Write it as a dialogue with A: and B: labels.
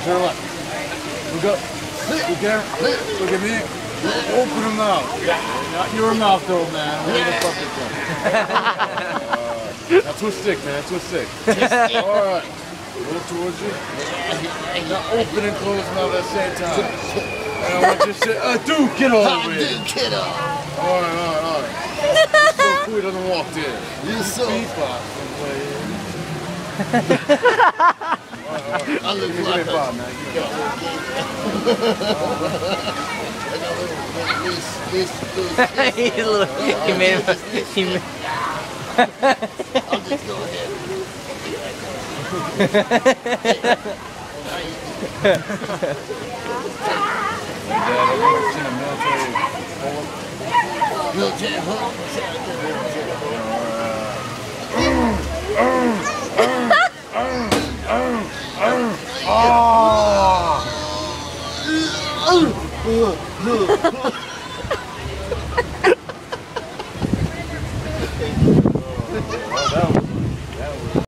A: Turn left. Look up. Look there. Look at me. Open your mouth. Not your mouth though, man. Where the fuck is that? Now twist stick, man. Twist stick. Alright. Look towards you. Now open and close mouth at the same time. And I want you to say, dude, get over here.
B: Get up.
A: Alright. He's so cool he doesn't walk there.
B: You're so...
A: Beatbox.
B: I look like
A: a man.
C: He made him.
B: I'll just go ahead. Military hook.
A: That